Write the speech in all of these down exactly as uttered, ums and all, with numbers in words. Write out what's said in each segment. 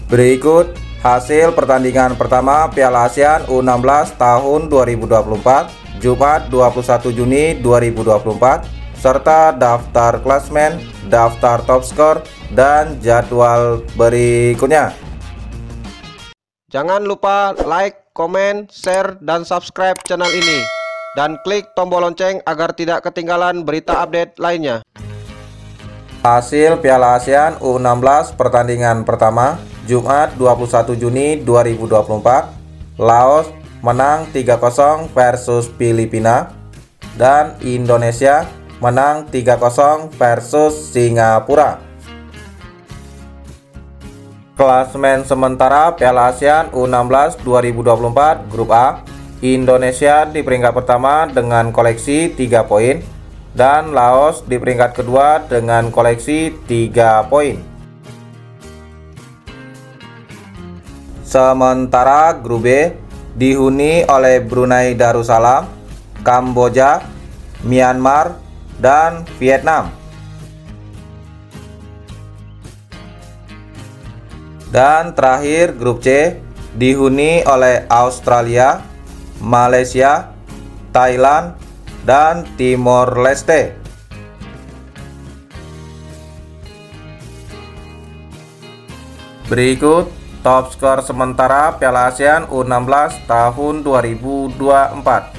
Berikut hasil pertandingan pertama Piala ASEAN U enam belas tahun dua ribu dua puluh empat, Jumat dua puluh satu Juni dua ribu dua puluh empat, serta daftar klasmen, daftar top skor, dan jadwal berikutnya. Jangan lupa like, komen, share, dan subscribe channel ini. Dan klik tombol lonceng agar tidak ketinggalan berita update lainnya. Hasil Piala ASEAN U enam belas pertandingan pertama, Jumat dua puluh satu Juni dua ribu dua puluh empat, Laos menang tiga kosong versus Filipina, dan Indonesia menang tiga kosong versus Singapura. Klasemen sementara Piala ASEAN U enam belas dua ribu dua puluh empat Grup A, Indonesia di peringkat pertama dengan koleksi tiga poin, dan Laos di peringkat kedua dengan koleksi tiga poin. Sementara Grup B dihuni oleh Brunei Darussalam, Kamboja, Myanmar, dan Vietnam. Dan terakhir Grup C dihuni oleh Australia, Malaysia, Thailand, dan Timor Leste. Berikut top skor sementara Piala ASEAN U enam belas tahun dua ribu dua puluh empat.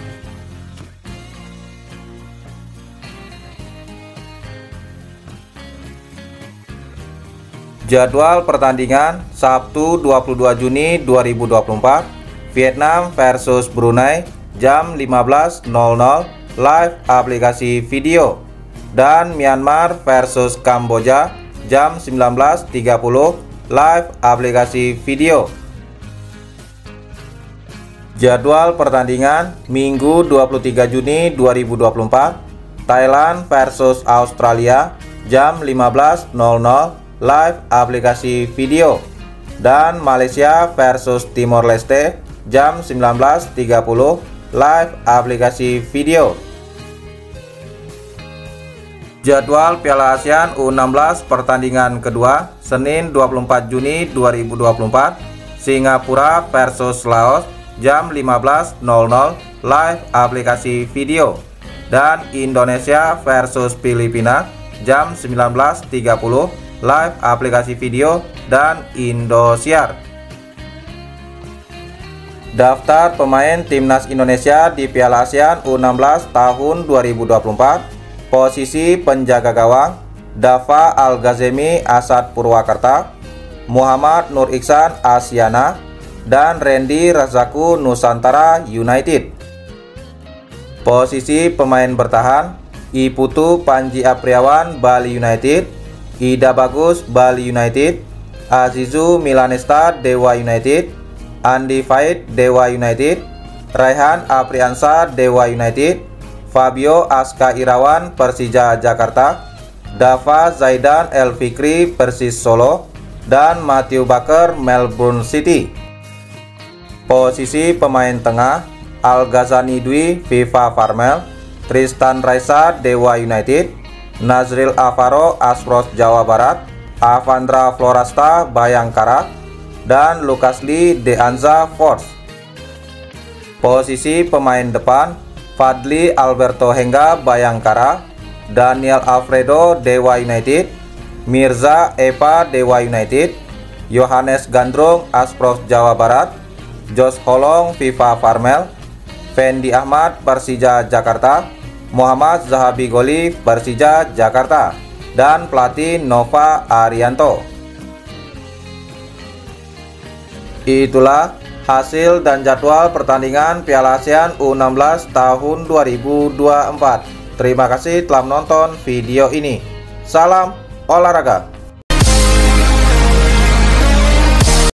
Jadwal pertandingan Sabtu dua puluh dua Juni dua ribu dua puluh empat, Vietnam versus Brunei jam lima belas nol nol live aplikasi video, dan Myanmar versus Kamboja jam sembilan belas tiga puluh live aplikasi video. Jadwal pertandingan Minggu dua puluh tiga Juni dua ribu dua puluh empat, Thailand versus Australia jam lima belas nol nol live aplikasi video, dan Malaysia versus Timor Leste jam sembilan belas tiga puluh live aplikasi video. Jadwal Piala ASEAN U enam belas pertandingan kedua Senin dua puluh empat Juni dua ribu dua puluh empat, Singapura versus Laos jam lima belas nol nol live aplikasi video, dan Indonesia versus Filipina jam sembilan belas tiga puluh live aplikasi video dan Indosiar. Daftar pemain timnas Indonesia di Piala ASEAN U enam belas tahun dua ribu dua puluh empat. Posisi penjaga gawang Dava Al-Ghazemi Asad Purwakarta, Muhammad Nur Iksan Asyana, dan Randy Razaku Nusantara United. Posisi pemain bertahan Iputu Panji Apriawan Bali United, Ida Bagus Bali United, Azizu Milanesta Dewa United, Andi Faid Dewa United, Raihan Apriansa Dewa United, Fabio Aska Irawan Persija Jakarta, Dava Zaidan El Fikri Persis Solo, dan Matthew Baker Melbourne City. Posisi pemain tengah Al Ghazani Dwi Viva Farmel, Tristan Raisa Dewa United, Nazril Avaro Aspros Jawa Barat, Avandra Florasta Bayangkara, dan Lucas Lee Deanza Force. Posisi pemain depan Fadli Alberto Hengga Bayangkara, Daniel Alfredo Dewa United, Mirza Eva Dewa United, Yohanes Gandrung Aspros Jawa Barat, Jos Holong Viva Farmel, Fendi Ahmad Persija Jakarta, Muhammad Zahabi Goli Persija Jakarta, dan pelatih Nova Arianto. Itulah hasil dan jadwal pertandingan Piala ASEAN U enam belas tahun dua ribu dua puluh empat. Terima kasih telah menonton video ini. Salam olahraga.